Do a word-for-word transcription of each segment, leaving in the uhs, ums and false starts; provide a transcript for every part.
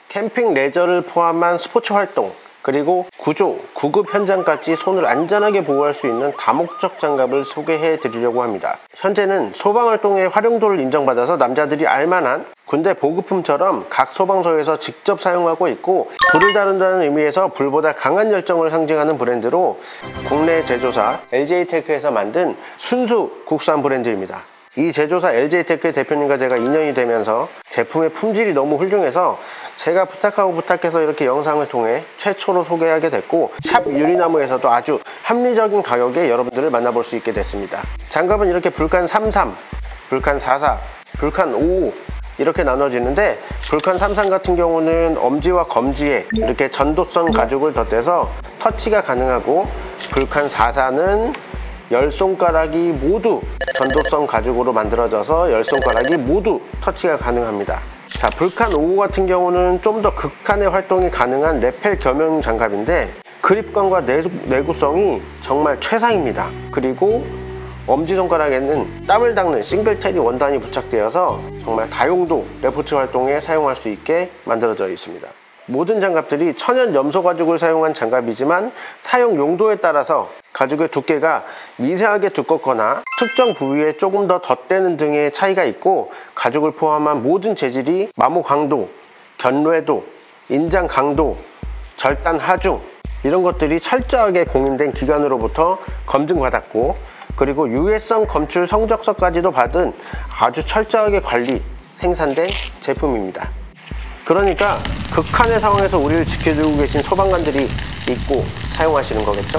캠핑 레저를 포함한 스포츠 활동, 그리고 구조, 구급 현장까지 손을 안전하게 보호할 수 있는 다목적 장갑을 소개해 드리려고 합니다. 현재는 소방활동의 활용도를 인정받아서 남자들이 알만한 군대 보급품처럼 각 소방서에서 직접 사용하고 있고, 불을 다룬다는 의미에서 불보다 강한 열정을 상징하는 브랜드로 국내 제조사 엘지에이테크에서 만든 순수 국산 브랜드입니다. 이 제조사 엘지에이테크 대표님과 제가 인연이 되면서 제품의 품질이 너무 훌륭해서 제가 부탁하고 부탁해서 이렇게 영상을 통해 최초로 소개하게 됐고, 샵 유리나무에서도 아주 합리적인 가격에 여러분들을 만나볼 수 있게 됐습니다. 장갑은 이렇게 불칸 삼십삼, 불칸 사십사, 불칸 오십오 이렇게 나눠지는데, 불칸 삼십삼 같은 경우는 엄지와 검지에 이렇게 전도성 가죽을 덧대서 터치가 가능하고, 불칸 사십사는 열 손가락이 모두 전도성 가죽으로 만들어져서 열 손가락이 모두 터치가 가능합니다. 자, 불칸 오십오 같은 경우는 좀 더 극한의 활동이 가능한 레펠 겸용 장갑인데, 그립감과 내구, 내구성이 정말 최상입니다. 그리고 엄지손가락에는 땀을 닦는 싱글테리 원단이 부착되어서 정말 다용도 레포츠 활동에 사용할 수 있게 만들어져 있습니다. 모든 장갑들이 천연 염소 가죽을 사용한 장갑이지만 사용 용도에 따라서 가죽의 두께가 미세하게 두껍거나 특정 부위에 조금 더 덧대는 등의 차이가 있고, 가죽을 포함한 모든 재질이 마모 강도, 견뢰도, 인장 강도, 절단 하중 이런 것들이 철저하게 공인된 기관으로부터 검증받았고, 그리고 유해성 검출 성적서까지도 받은 아주 철저하게 관리, 생산된 제품입니다. 그러니까 극한의 상황에서 우리를 지켜주고 계신 소방관들이 입고 사용하시는 거겠죠?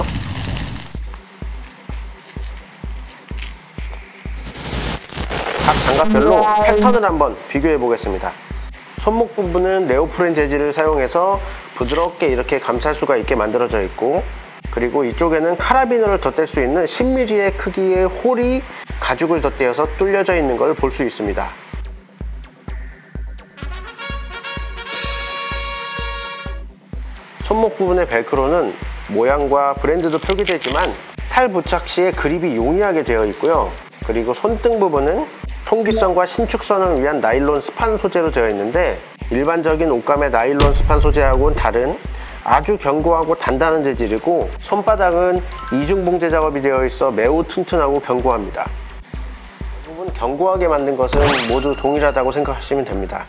각 장갑별로 패턴을 한번 비교해 보겠습니다. 손목 부분은 네오프렌 재질을 사용해서 부드럽게 이렇게 감쌀 수가 있게 만들어져 있고, 그리고 이쪽에는 카라비너를 덧댈 수 있는 십 밀리미터의 크기의 홀이 가죽을 덧대어서 뚫려져 있는 걸 볼 수 있습니다. 손목 부분의 벨크로는 모양과 브랜드도 표기되지만 탈 부착 시에 그립이 용이하게 되어 있고요. 그리고 손등 부분은 통기성과 신축성을 위한 나일론 스판 소재로 되어 있는데, 일반적인 옷감의 나일론 스판 소재하고는 다른 아주 견고하고 단단한 재질이고, 손바닥은 이중 봉제 작업이 되어 있어 매우 튼튼하고 견고합니다. 이 부분 견고하게 만든 것은 모두 동일하다고 생각하시면 됩니다.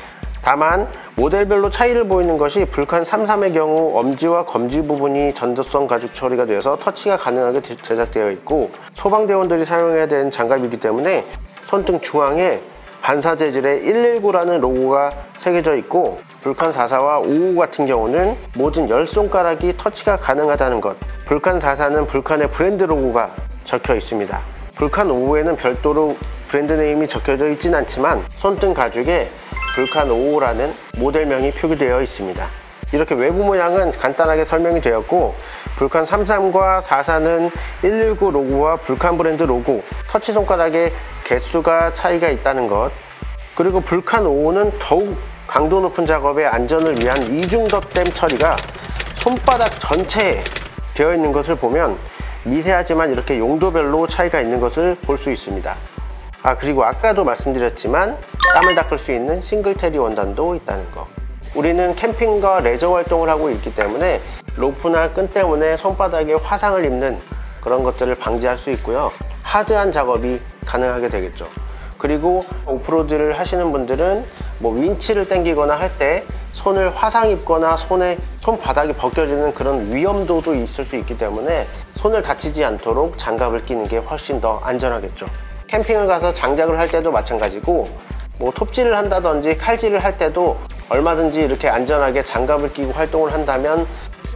다만 모델별로 차이를 보이는 것이 불칸 삼십삼의 경우 엄지와 검지 부분이 전도성 가죽 처리가 되어서 터치가 가능하게 제작되어 있고, 소방대원들이 사용해야 되는 장갑이기 때문에 손등 중앙에 반사 재질의 일일구라는 로고가 새겨져 있고, 불칸 사십사와 오십오 같은 경우는 모든 열 손가락이 터치가 가능하다는 것, 불칸 사십사는 불칸의 브랜드 로고가 적혀 있습니다. 불칸 오십오에는 별도로 브랜드 네임이 적혀져 있진 않지만 손등 가죽에 불칸 오십오라는 모델명이 표기되어 있습니다. 이렇게 외부 모양은 간단하게 설명이 되었고, 불칸 삼십삼과 사십사는 일일구 로고와 불칸 브랜드 로고, 터치 손가락의 개수가 차이가 있다는 것, 그리고 불칸 오십오는 더욱 강도 높은 작업의 안전을 위한 이중 덧댐 처리가 손바닥 전체에 되어 있는 것을 보면 미세하지만 이렇게 용도별로 차이가 있는 것을 볼 수 있습니다. 아, 그리고 아까도 말씀드렸지만 땀을 닦을 수 있는 싱글테리 원단도 있다는 거. 우리는 캠핑과 레저 활동을 하고 있기 때문에 로프나 끈 때문에 손바닥에 화상을 입는 그런 것들을 방지할 수 있고요. 하드한 작업이 가능하게 되겠죠. 그리고 오프로드를 하시는 분들은 뭐 윈치를 당기거나 할 때 손을 화상 입거나 손에 손바닥이 벗겨지는 그런 위험도도 있을 수 있기 때문에 손을 다치지 않도록 장갑을 끼는 게 훨씬 더 안전하겠죠. 캠핑을 가서 장작을 할 때도 마찬가지고, 뭐 톱질을 한다든지 칼질을 할 때도 얼마든지 이렇게 안전하게 장갑을 끼고 활동을 한다면,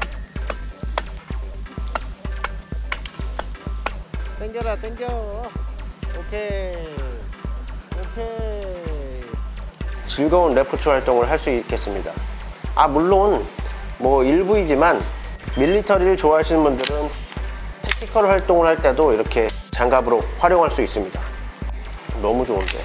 당겨라 당겨. 오케이 오케이. 즐거운 레포츠 활동을 할 수 있겠습니다. 아, 물론 뭐 일부이지만 밀리터리를 좋아하시는 분들은 택티컬 활동을 할 때도 이렇게 장갑으로 활용할 수 있습니다. 너무 좋은데.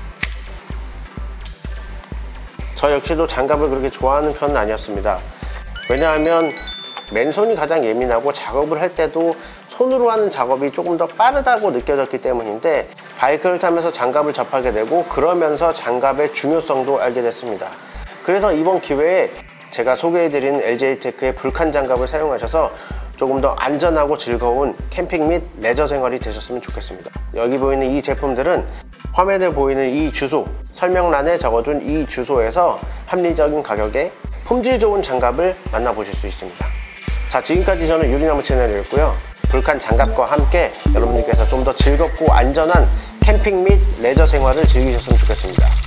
저 역시도 장갑을 그렇게 좋아하는 편은 아니었습니다. 왜냐하면 맨손이 가장 예민하고 작업을 할 때도 손으로 하는 작업이 조금 더 빠르다고 느껴졌기 때문인데, 바이크를 타면서 장갑을 접하게 되고 그러면서 장갑의 중요성도 알게 됐습니다. 그래서 이번 기회에 제가 소개해드린 엘지에이테크의 불칸 장갑을 사용하셔서 조금 더 안전하고 즐거운 캠핑 및 레저 생활이 되셨으면 좋겠습니다. 여기 보이는 이 제품들은 화면에 보이는 이 주소, 설명란에 적어둔 이 주소에서 합리적인 가격에 품질 좋은 장갑을 만나보실 수 있습니다. 자, 지금까지 저는 유리나무 채널이었고요. 불칸 장갑과 함께 여러분들께서 좀 더 즐겁고 안전한 캠핑 및 레저 생활을 즐기셨으면 좋겠습니다.